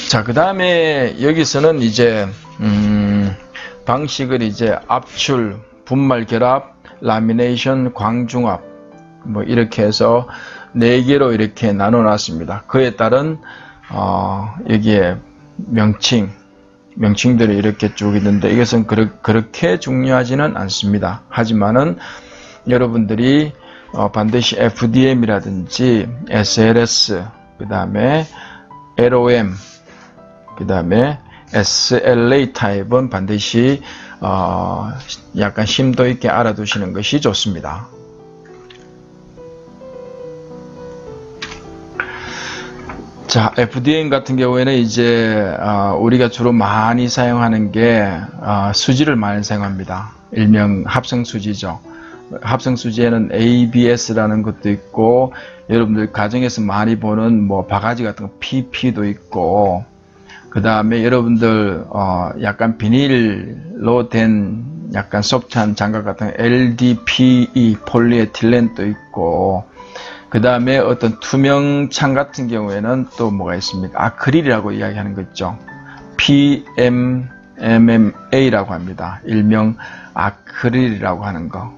자, 그 다음에 여기서는 이제 방식을 이제 압출, 분말 결합, 라미네이션, 광중압 뭐 이렇게 해서 4개로 이렇게 나눠 놨습니다. 그에 따른 여기에 명칭들이 이렇게 쭉 있는데 이것은 그렇게 중요하지는 않습니다. 하지만은 여러분들이 반드시 FDM이라든지 SLS, 그 다음에 LOM, 그 다음에 SLA 타입은 반드시 약간 심도 있게 알아두시는 것이 좋습니다. 자, FDM 같은 경우에는 이제 우리가 주로 많이 사용하는 게 수지를 많이 사용합니다. 일명 합성수지죠. 합성수지에는 ABS라는 것도 있고, 여러분들 가정에서 많이 보는 뭐 바가지 같은 거 PP도 있고, 그 다음에 여러분들 약간 비닐로 된 약간 소프트한 장갑 같은 LDPE 폴리에틸렌도 있고, 그 다음에 어떤 투명 창 같은 경우에는 또 뭐가 있습니까? 아크릴이라고 이야기하는 거 있죠. PMMA라고 합니다. 일명 아크릴이라고 하는 거.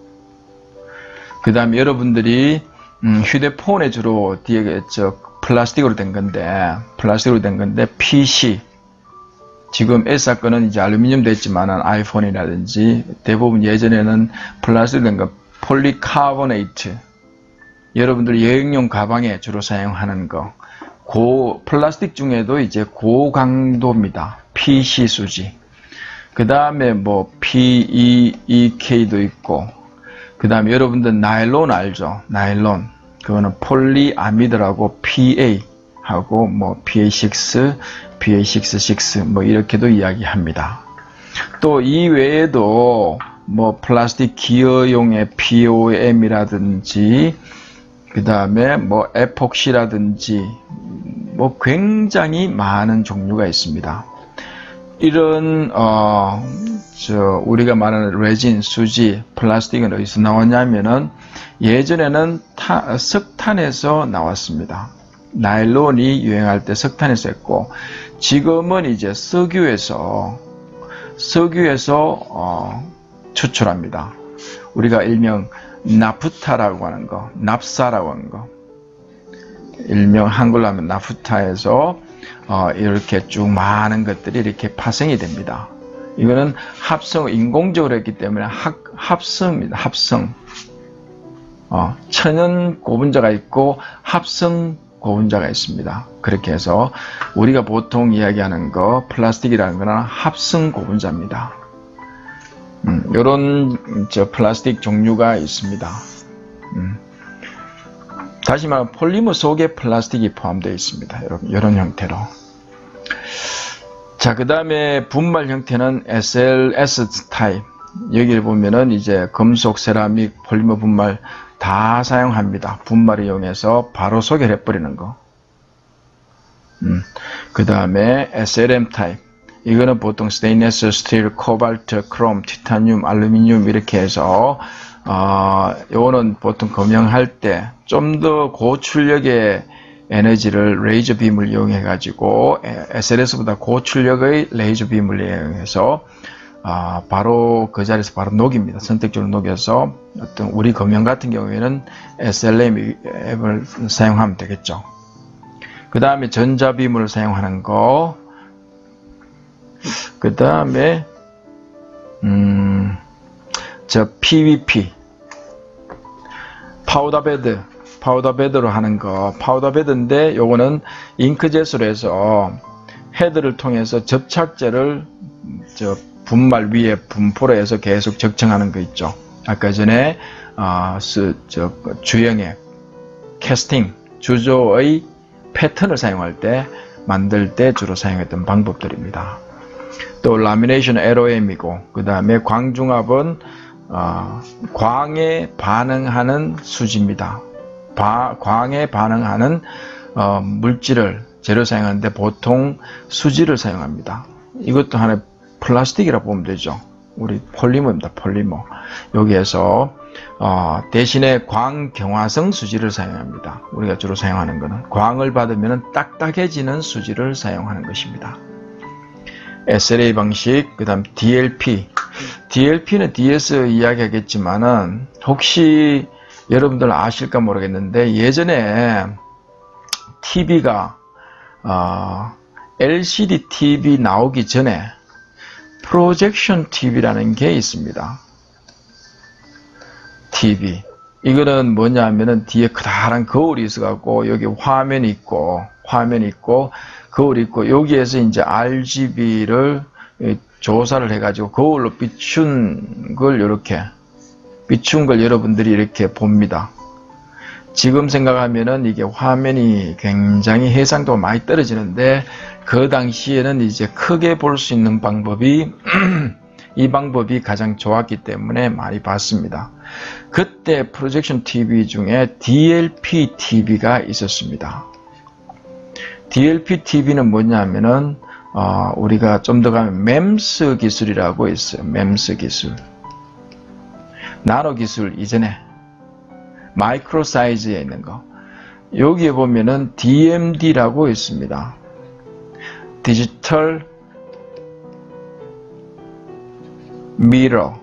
그 다음에 여러분들이 휴대폰에 주로 뒤에 플라스틱으로 된 건데 PC, 지금 S사 거는 이제 알루미늄 됐지만 아이폰이라든지 대부분 예전에는 플라스틱 된 거 폴리카보네이트, 여러분들 여행용 가방에 주로 사용하는 거, 플라스틱 중에도 이제 고강도입니다. PC 수지. 그 다음에 뭐 PEEK도 있고, 그 다음에 여러분들 나일론 알죠? 나일론. 그거는 폴리아미드라고 PA 하고 뭐 PA6, PA66 뭐 이렇게도 이야기합니다. 또 이 외에도 뭐 플라스틱 기어용의 POM이라든지 그 다음에 뭐 에폭시라든지 뭐 굉장히 많은 종류가 있습니다. 이런 우리가 말하는 레진, 수지, 플라스틱은 어디서 나왔냐면은 예전에는 석탄에서 나왔습니다. 나일론이 유행할 때 석탄에서 했고, 지금은 이제 석유에서 추출합니다. 우리가 일명 나프타라고 하는 거, 납사라고 하는 거, 일명 한글로 하면 나프타에서 이렇게 쭉 많은 것들이 이렇게 파생이 됩니다. 이거는 합성, 인공적으로 했기 때문에 합성입니다. 합성. 천연 고분자가 있고 합성 고분자가 있습니다. 그렇게 해서 우리가 보통 이야기하는 거 플라스틱이라는 거는 합성 고분자입니다. 이런 플라스틱 종류가 있습니다. 다시 말하면 폴리머 속에 플라스틱이 포함되어 있습니다. 여러분, 이런 형태로. 자, 그 다음에 분말 형태는 SLS 타입. 여기를 보면은 이제 금속, 세라믹, 폴리머 분말 다 사용합니다. 분말을 이용해서 바로 소결해버리는 거. 그 다음에 SLM 타입. 이거는 보통 스테인리스, 스틸, 코발트, 크롬, 티타늄, 알루미늄 이렇게 해서 요거는 보통 검영할 때 좀 더 고출력의 에너지를 레이저 빔을 이용해 가지고 SLS보다 고출력의 레이저 빔을 이용해서 바로 그 자리에서 바로 녹입니다. 선택적으로 녹여서 어떤 우리 검영 같은 경우에는 SLM을 사용하면 되겠죠. 그 다음에 전자빔을 사용하는 거, 그 다음에 PVP 파우더베드로 하는 거, 파우더베드인데 요거는 잉크젯으로 해서 헤드를 통해서 접착제를 분말 위에 분포로 해서 계속 적층하는 거 있죠. 아까 전에 주형의 캐스팅, 주조의 패턴을 사용할 때 만들 때 주로 사용했던 방법들입니다. 또 라미네이션 LOM이고, 그 다음에 광중압은 광에 반응하는 수지입니다. 광에 반응하는 물질을 재료 사용하는데 보통 수지를 사용합니다. 이것도 하나의 플라스틱이라고 보면 되죠. 우리 폴리머입니다. 폴리머. 여기에서 대신에 광경화성 수지를 사용합니다. 우리가 주로 사용하는 것은 광을 받으면 딱딱해지는 수지를 사용하는 것입니다. SLA 방식, 그 다음 DLP. DLP는 뒤에서 이야기하겠지만은 혹시 여러분들 아실까 모르겠는데 예전에 TV가 LCD TV 나오기 전에 프로젝션 TV라는 게 있습니다. TV. 이거는 뭐냐 하면은 뒤에 커다란 거울이 있어갖고 여기 화면이 있고 거울이 있고 여기에서 이제 RGB를 조사를 해가지고 거울로 비춘 걸 여러분들이 이렇게 봅니다. 지금 생각하면은 이게 화면이 굉장히 해상도가 많이 떨어지는데 그 당시에는 이제 크게 볼 수 있는 방법이 이 방법이 가장 좋았기 때문에 많이 봤습니다. 그때 프로젝션 TV 중에 DLP TV가 있었습니다. DLP TV는 뭐냐면은 우리가 좀 더 가면 MEMS 기술이라고 있어요. MEMS 기술. 나노 기술 이전에 마이크로 사이즈에 있는 거. 여기에 보면은 DMD라고 있습니다. 디지털 미러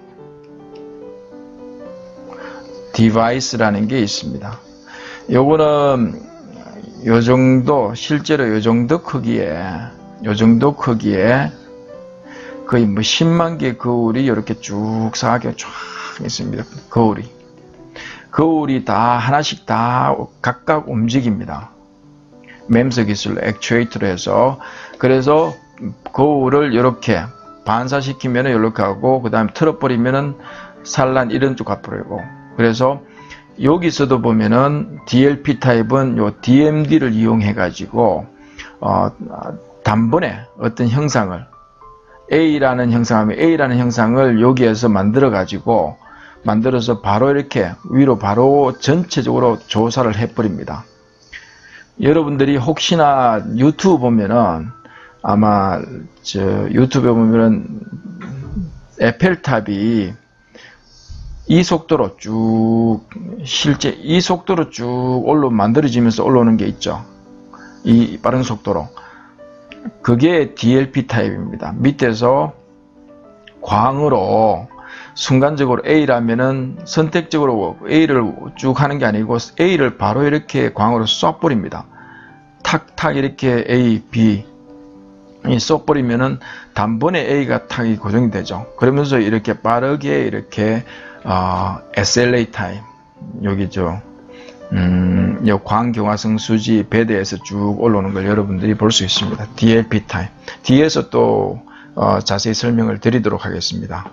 디바이스라는 게 있습니다. 요거는 요 정도, 실제로 요 정도 크기에 거의 뭐 10만 개 거울이 이렇게 쭉 사각형에 쫙 있습니다. 거울이 다 하나씩 다 각각 움직입니다. MEMS 기술 액추에이터로 해서. 그래서 거울을 이렇게 반사시키면은 이렇게 하고, 그 다음에 틀어버리면은 산란 이런 쪽 앞으로 하고. 그래서 여기서도 보면은 DLP 타입은 요 DMD를 이용해 가지고 단번에 어떤 형상을 A라는 형상을 여기에서 만들어서 바로 이렇게 위로 바로 전체적으로 조사를 해버립니다. 여러분들이 혹시나 유튜브 보면은 아마 유튜브에 보면은 에펠탑이 이 속도로 쭉 만들어지면서 올라오는 게 있죠. 이 빠른 속도로. 그게 DLP 타입입니다. 밑에서 광으로 순간적으로 A라면은 선택적으로 A를 쭉 하는 게 아니고 A를 바로 이렇게 광으로 쏴버립니다. 탁탁 이렇게 A, B 쏴버리면은 단번에 A가 탁이 고정이 되죠. 그러면서 이렇게 빠르게 이렇게 SLA 타입 여기죠. 요 광경화성 수지 배대에서 쭉 올라오는 걸 여러분들이 볼 수 있습니다. DLP 타입. 뒤에서 또 자세히 설명을 드리도록 하겠습니다.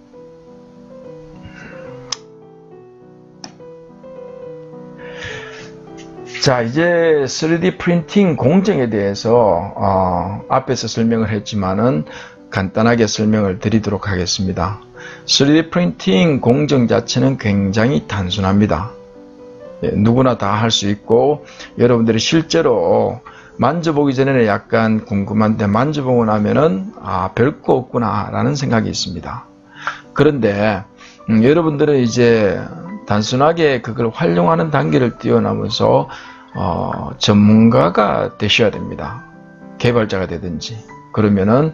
자, 이제 3D 프린팅 공정에 대해서 앞에서 설명을 했지만은 간단하게 설명을 드리도록 하겠습니다. 3D 프린팅 공정 자체는 굉장히 단순합니다. 누구나 다 할 수 있고, 여러분들이 실제로 만져보기 전에는 약간 궁금한데 만져보고 나면은 별거 없구나 라는 생각이 있습니다. 그런데 여러분들은 이제 단순하게 그걸 활용하는 단계를 뛰어넘어서 전문가가 되셔야 됩니다. 개발자가 되든지. 그러면은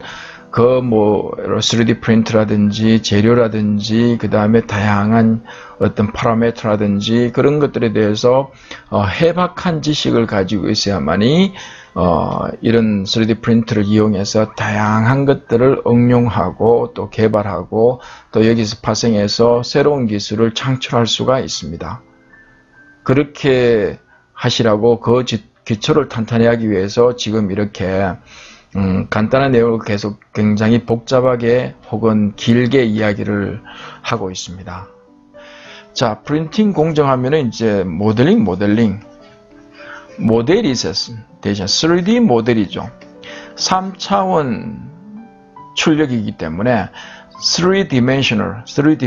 3D 프린트라든지 재료라든지 그 다음에 다양한 어떤 파라미터라든지 그런 것들에 대해서 해박한 지식을 가지고 있어야만이 이런 3D 프린트를 이용해서 다양한 것들을 응용하고 또 개발하고 또 여기서 파생해서 새로운 기술을 창출할 수가 있습니다. 그렇게 하시라고 그 기초를 탄탄히 하기 위해서 지금 이렇게 간단한 내용을 계속 굉장히 복잡하게 혹은 길게 이야기를 하고 있습니다. 자, 프린팅 공정하면은 이제 모델링 모델이 있었습니다. 대신 3D 모델이죠. 3차원 출력이기 때문에 3dimensional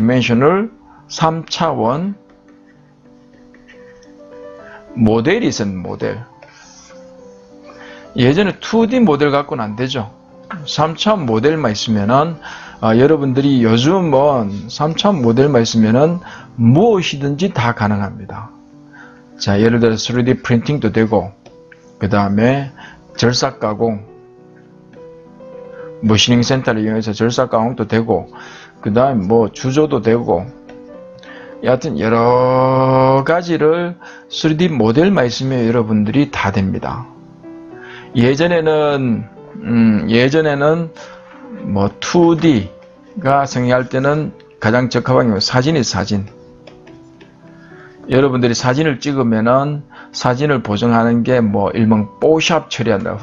3차원 모델이 있었는 모델. 예전에 2D 모델 갖고는 안 되죠. 3차원 모델만 있으면은 여러분들이 요즘은 3차원 모델만 있으면은 무엇이든지 다 가능합니다. 자, 예를 들어 3D 프린팅도 되고, 그 다음에 절삭 가공, 머시닝 센터를 이용해서 절삭 가공도 되고, 그 다음에 뭐 주조도 되고, 여하튼 여러 가지를 3D 모델만 있으면 여러분들이 다 됩니다. 예전에는 뭐 2D가 성행할 때는 가장 적합한 경우 사진. 여러분들이 사진을 찍으면은 사진을 보정하는 게 뭐 일명 포샵 처리한다.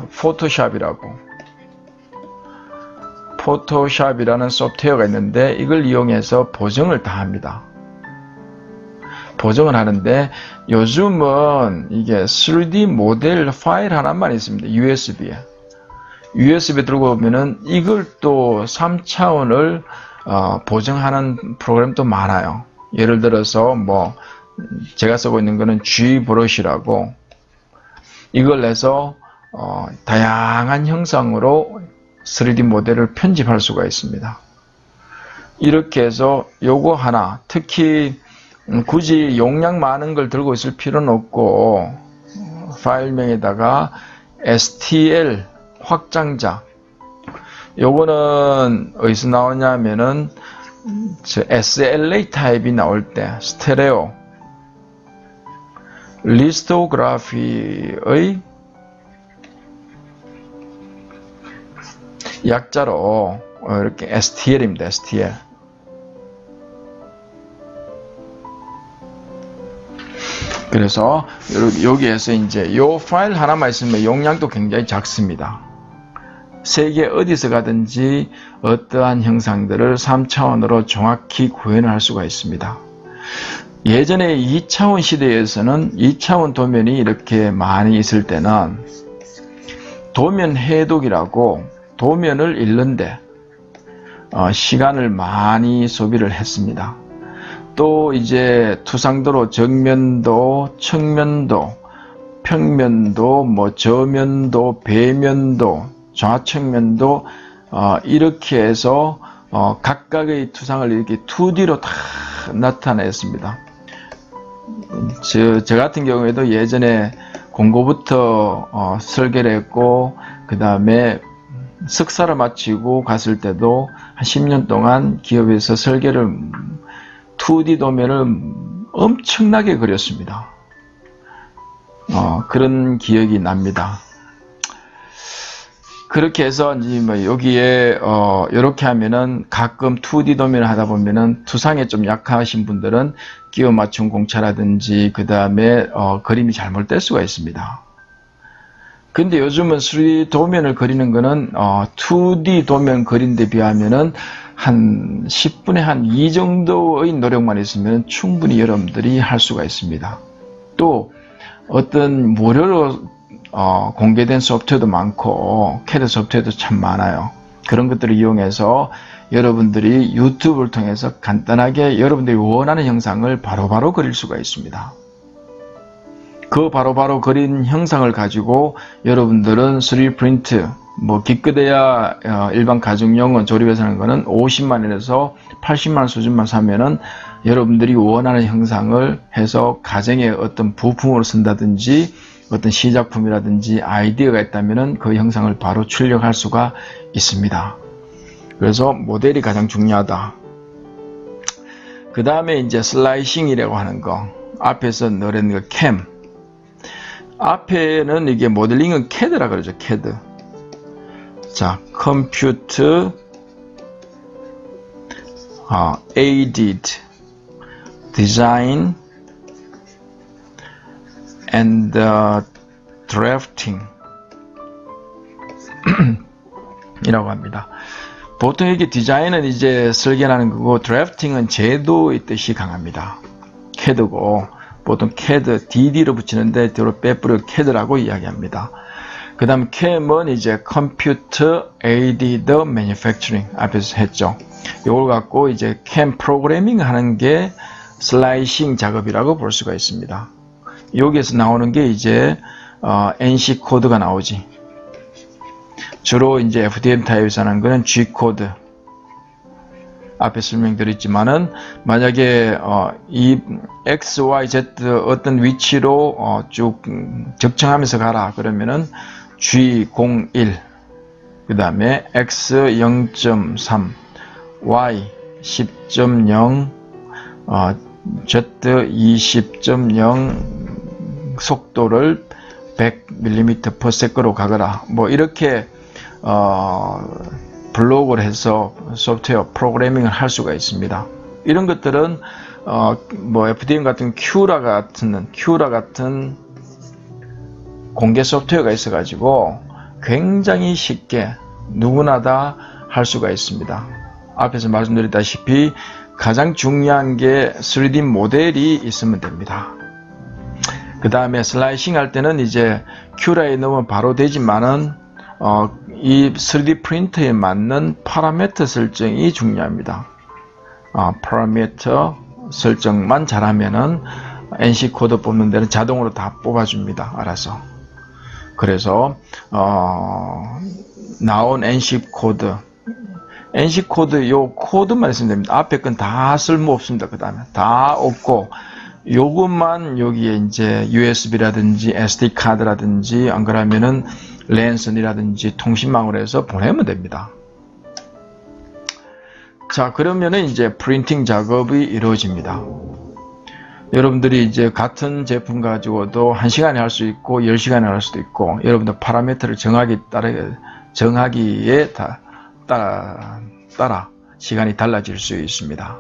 포토샵이라는 소프트웨어가 있는데 이걸 이용해서 보정을 다 합니다. 보정을 하는데 요즘은 이게 3D 모델 파일 하나만 있습니다. USB 들고 오면은 이걸 또 3차원을 보정하는 프로그램도 많아요. 예를 들어서 뭐 제가 쓰고 있는 거는 G브러쉬라고 이걸 내서 다양한 형상으로 3D 모델을 편집할 수가 있습니다. 이렇게 해서 요거 하나, 특히 굳이 용량 많은 걸 들고 있을 필요는 없고 파일명에다가 STL 확장자, 요거는 어디서 나오냐면은 SLA 타입이 나올 때 스테레오 리스토그래피의 약자로 이렇게 STL입니다. STL. 그래서 여기에서 이제 요 파일 하나만 있으면 용량도 굉장히 작습니다. 세계 어디서 가든지 어떠한 형상들을 3차원으로 정확히 구현을 할 수가 있습니다. 예전에 2차원 시대에서는 2차원 도면이 이렇게 많이 있을 때는 도면 해독이라고 도면을 읽는데 시간을 많이 소비를 했습니다. 또 이제 투상도로 정면도, 측면도, 평면도, 뭐 저면도, 배면도, 좌측면도 이렇게 해서 각각의 투상을 이렇게 2D로 다 나타냈습니다. 저 같은 경우에도 예전에 공고부터 설계를 했고 그 다음에 석사를 마치고 갔을 때도 한 10년 동안 기업에서 설계를 2D 도면을 엄청나게 그렸습니다. 그런 기억이 납니다. 그렇게 해서 이제 뭐 여기에 이렇게 하면은 가끔 2D 도면을 하다 보면은 투상에 좀 약하신 분들은 끼워 맞춤 공차라든지 그 다음에 그림이 잘못될 수가 있습니다. 근데 요즘은 3D 도면을 그리는 거는 2D 도면 그린 데 비하면은 한 10분에 한 2 정도의 노력만 있으면 충분히 여러분들이 할 수가 있습니다. 또 어떤 무료로 공개된 소프트웨어도 많고 CAD 소프트웨어도 참 많아요. 그런 것들을 이용해서 여러분들이 유튜브를 통해서 간단하게 여러분들이 원하는 형상을 바로바로 그릴 수가 있습니다. 그 바로바로 그린 형상을 가지고 여러분들은 3D 프린트, 뭐 기껏해야 일반 가정용은 조립해서 하는 거는 50만원에서 80만원 수준만 사면은 여러분들이 원하는 형상을 해서 가정의 어떤 부품으로 쓴다든지 어떤 시작품이라든지 아이디어가 있다면은 그 형상을 바로 출력할 수가 있습니다. 그래서 모델이 가장 중요하다. 그 다음에 이제 슬라이싱이라고 하는 거, 앞에서 넣은 거 캠. 앞에는 이게 모델링은 CAD라 그러죠. CAD. 자, 컴퓨터 aided design and drafting 이라고 합니다. 보통 이게 디자인은 이제 설계하는 거고 드래프팅은 제도의 뜻이 강합니다. CAD고 보통 CAD, DD로 붙이는데 뒤로 빼뿌려 CAD라고 이야기합니다. 그 다음 CAM은 이제 Computer Aided Manufacturing 앞에서 했죠. 이걸 갖고 이제 CAM 프로그래밍 하는 게 슬라이싱 작업이라고 볼 수가 있습니다. 여기에서 나오는 게 이제 NC 코드가 나오지. 주로 이제 FDM 타입에서 하는 거는 G 코드. 앞에 설명드렸지만은 만약에 이 X, Y, Z 어떤 위치로 쭉 적정하면서 가라 그러면은 G01 그 다음에 X 0.3 Y 10.0 Z 20.0 속도를 100mm/s로 가거라. 뭐 이렇게 블록을 해서 소프트웨어 프로그래밍을 할 수가 있습니다. 이런 것들은 뭐 FDM 같은 큐라 같은 공개 소프트웨어가 있어가지고 굉장히 쉽게 누구나 다 할 수가 있습니다. 앞에서 말씀드렸다시피 가장 중요한 게 3D 모델이 있으면 됩니다. 그 다음에 슬라이싱 할 때는 이제 큐라에 넣으면 바로 되지만은 이 3D 프린터에 맞는 파라미터 설정이 중요합니다. 파라미터 설정만 잘하면은 NC 코드 뽑는 데는 자동으로 다 뽑아줍니다. 알아서. 그래서 나온 NC 코드 요 코드만 있으면 됩니다. 앞에 건 다 쓸모 없습니다. 그 다음에 다 없고 요것만 여기에 이제 USB라든지 SD 카드라든지 안 그러면은 랜선이라든지 통신망으로 해서 보내면 됩니다. 자, 그러면은 이제 프린팅 작업이 이루어집니다. 여러분들이 이제 같은 제품 가지고도 1시간에 할 수 있고 10시간에 할 수도 있고 여러분들 파라미터를 정하기에 따라 시간이 달라질 수 있습니다.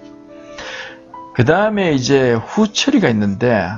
그 다음에 이제 후처리가 있는데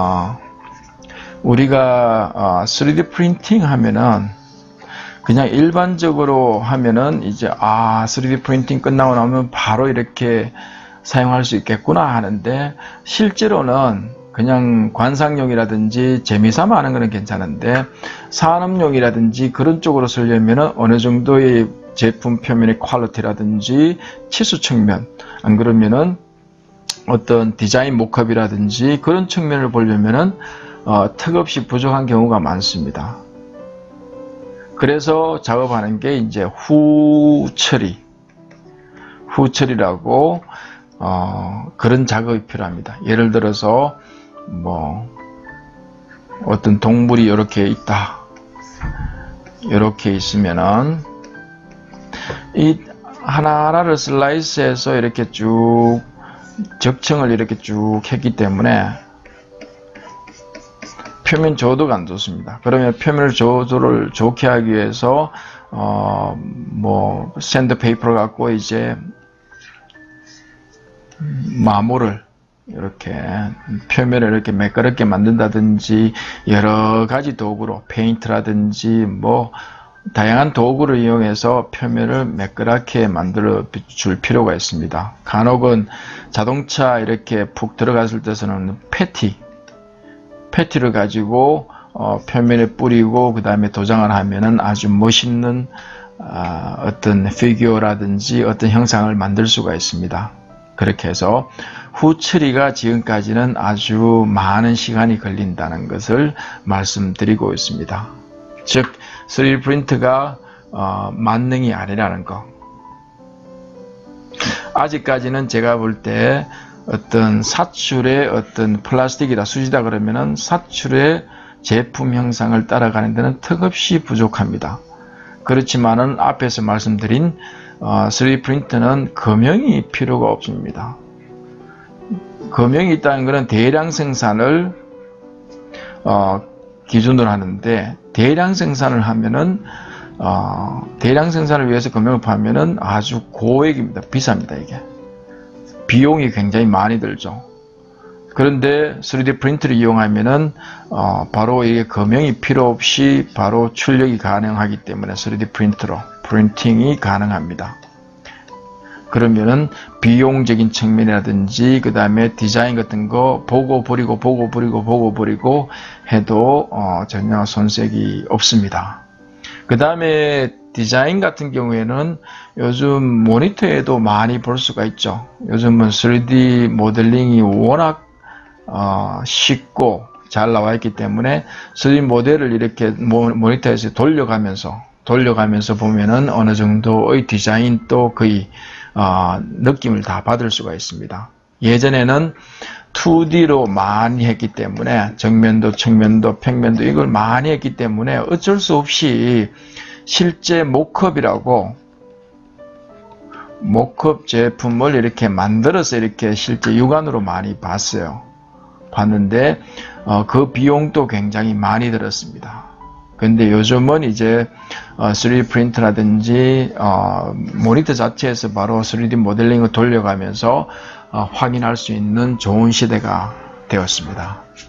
우리가 3D 프린팅 하면은 그냥 일반적으로 하면은 이제 3D 프린팅 끝나고 나면 바로 이렇게 사용할 수 있겠구나 하는데 실제로는 그냥 관상용이라든지 재미삼아 하는 거는 괜찮은데 산업용이라든지 그런 쪽으로 쓰려면은 어느 정도의 제품 표면의 퀄리티라든지 치수 측면 안 그러면은 어떤 디자인 모컵이라든지 그런 측면을 보려면은 턱없이 부족한 경우가 많습니다. 그래서 작업하는 게 이제 후처리라고 그런 작업이 필요합니다. 예를 들어서 뭐 어떤 동물이 이렇게 있다. 이렇게 있으면은 이 하나하나를 슬라이스해서 이렇게 쭉 적층을 이렇게 쭉 했기 때문에 표면 저도가 안 좋습니다. 그러면 표면 저도를 좋게 하기 위해서 뭐 샌드페이퍼를 갖고 이제 마모를 이렇게 표면을 이렇게 매끄럽게 만든다든지 여러 가지 도구로 페인트라든지 뭐 다양한 도구를 이용해서 표면을 매끄럽게 만들어 줄 필요가 있습니다. 간혹은 자동차 이렇게 푹 들어갔을 때서는 패티를 가지고 표면에 뿌리고 그 다음에 도장을 하면은 아주 멋있는 어떤 피규어라든지 어떤 형상을 만들 수가 있습니다. 그렇게 해서 후처리가 지금까지는 아주 많은 시간이 걸린다는 것을 말씀드리고 있습니다. 즉 3D 프린트가 만능이 아니라는 거. 아직까지는 제가 볼 때 어떤 사출의 어떤 플라스틱이다 수지다 그러면은 사출의 제품 형상을 따라가는 데는 턱없이 부족합니다. 그렇지만은 앞에서 말씀드린 3D 프린터는 금형이 필요가 없습니다. 금형이 있다는 것은 대량 생산을 기준으로 하는데 대량 생산을 하면은 대량 생산을 위해서 금형을 파면은 아주 고액입니다. 비쌉니다. 이게 비용이 굉장히 많이 들죠. 그런데 3D 프린터를 이용하면은 바로 이게 금형이 필요 없이 바로 출력이 가능하기 때문에 3D 프린터로 프린팅이 가능합니다. 그러면은 비용적인 측면이라든지 그 다음에 디자인 같은 거 보고 버리고 해도 전혀 손색이 없습니다. 그 다음에 디자인 같은 경우에는 요즘 모니터에도 많이 볼 수가 있죠. 요즘은 3D 모델링이 워낙 쉽고 잘 나와 있기 때문에 3D 모델을 이렇게 모니터에서 돌려가면서 보면은 어느 정도의 디자인도 거의 느낌을 다 받을 수가 있습니다. 예전에는 2D로 많이 했기 때문에 정면도, 측면도, 평면도 이걸 많이 했기 때문에 어쩔 수 없이 실제 모컵이라고 모컵 제품을 이렇게 만들어서 이렇게 실제 육안으로 많이 봤는데 그 비용도 굉장히 많이 들었습니다. 근데 요즘은 이제 3D 프린터라든지 모니터 자체에서 바로 3D 모델링을 돌려가면서 확인할 수 있는 좋은 시대가 되었습니다.